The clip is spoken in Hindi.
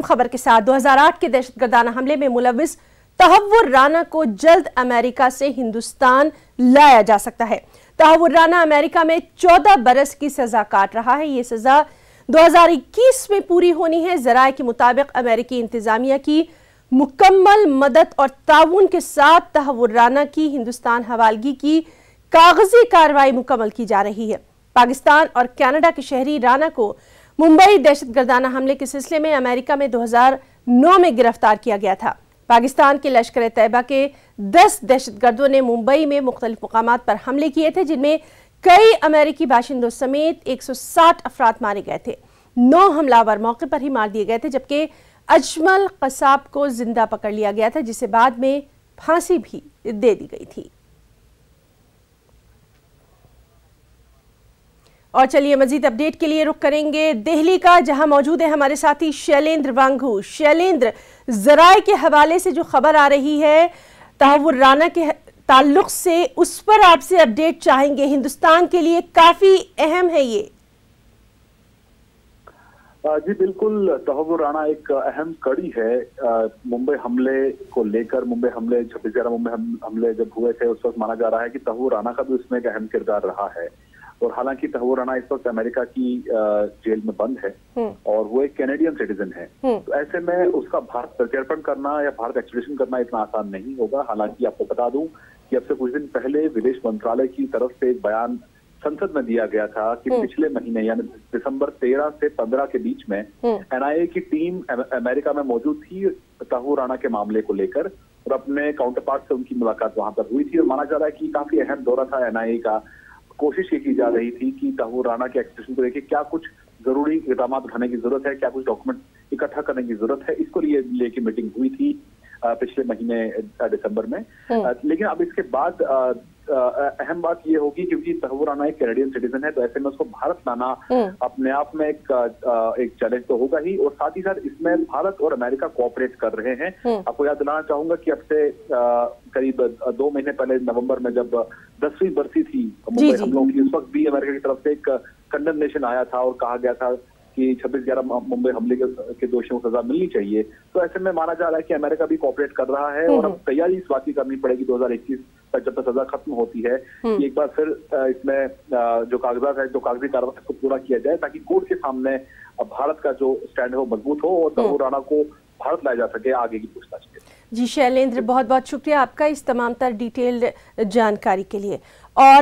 खबर के साथ 2008 के दहशतगर्दाना हमले में मुलविस तहव्वुर राना को जल्द अमेरिका से हिंदुस्तान लाया जा सकता है। तहव्वुर राना अमेरिका में 14 बरस की सजा काट रहा है। ये सजा 2021 में पूरी होनी है। जराये के मुताबिक अमेरिकी इंतजामिया की मुकम्मल मदद और ताउन के साथ तहव्वुर राना की हिंदुस्तान हवालगी की कागजी कार्रवाई मुकम्मल की जा रही है। पाकिस्तान और कनाडा के शहरी राना को मुंबई दहशतगर्दाना हमले के सिलसिले में अमेरिका में 2009 में गिरफ्तार किया गया था। पाकिस्तान के लश्कर-ए-तैबा के 10 दहशतगर्दों ने मुंबई में मुख्तलिफ मुकामात पर हमले किए थे, जिनमें कई अमेरिकी बाशिंदों समेत 160 अफराद मारे गए थे। 9 हमलावर मौके पर ही मार दिए गए थे, जबकि अजमल कसाब को जिंदा पकड़ लिया गया था, जिसे बाद में फांसी भी दे दी गई थी। और चलिए मजीद अपडेट के लिए रुख करेंगे दिल्ली का, जहां मौजूद है हमारे साथी शैलेंद्र वांगू। शैलेंद्र, जराये के हवाले से जो खबर आ रही है तहव्वुर राना के ताल्लुक से, उस पर आपसे अपडेट चाहेंगे। हिंदुस्तान के लिए काफी अहम है ये। जी बिल्कुल, तहव्वुर राना एक अहम कड़ी है मुंबई हमले को लेकर। मुंबई हमले 26/11 मुंबई हमले जब हुए थे, उस वक्त माना जा रहा है कि तहव्वुर राना का भी उसमें एक अहम किरदार रहा है। और हालांकि तहव्वुर राना इस वक्त अमेरिका की जेल में बंद है और वो एक कैनेडियन सिटीजन है। तो ऐसे में उसका भारत प्रत्यर्पण करना या भारत एक्सट्रेडिशन करना इतना आसान नहीं होगा। हालांकि आपको बता दूं कि अब से कुछ दिन पहले विदेश मंत्रालय की तरफ से एक बयान संसद में दिया गया था कि पिछले महीने यानी दिसंबर 13 से 15 के बीच में एनआईए की टीम अमेरिका में मौजूद थी तहव्वुर राना के मामले को लेकर, और अपने काउंटर पार्ट से उनकी मुलाकात वहां पर हुई थी। और माना जा रहा है कि काफी अहम दौरा था एनआईए का। कोशिश ये की जा रही थी कि तहव्वुर राना के एक्सट्रेडिशन को लेकर क्या कुछ जरूरी इकदाम उठाने की जरूरत है, क्या कुछ डॉक्यूमेंट इकट्ठा करने की जरूरत है, इसको लेके मीटिंग हुई थी पिछले महीने दिसंबर में। लेकिन अब इसके बाद अहम बात ये होगी, क्योंकि तहव्वुर राना एक कैनेडियन सिटीजन है, तो ऐसे में उसको भारत लाना अपने आप में एक चैलेंज तो होगा ही। और साथ ही साथ इसमें भारत और अमेरिका कोऑपरेट कर रहे हैं। आपको याद दिलाना चाहूंगा कि अब से करीब 2 महीने पहले नवंबर में जब 10वीं बरसी थी मुंबई हमलों की, उस वक्त भी अमेरिका की तरफ से एक कंडेमनेशन आया था और कहा गया था कि 26/11 मुंबई हमले के दोषियों को सजा मिलनी चाहिए। तो ऐसे में माना जा रहा है कि अमेरिका भी कोऑपरेट कर रहा है। और अब तैयारी इस बात की करनी पड़ेगी 2021 तक, जब तक सजा खत्म होती है, कि एक बार फिर इसमें जो कागजात है, जो कागजी कार्रवाई को पूरा किया जाए, ताकि कोर्ट के सामने भारत का जो स्टैंड है वो मजबूत हो और तहव्वुर राना को भारत लाया जा सके आगे की पूछताछ के लिए। जी शैलेंद्र, बहुत बहुत शुक्रिया आपका इस तमाम तर डिटेल्ड जानकारी के लिए। और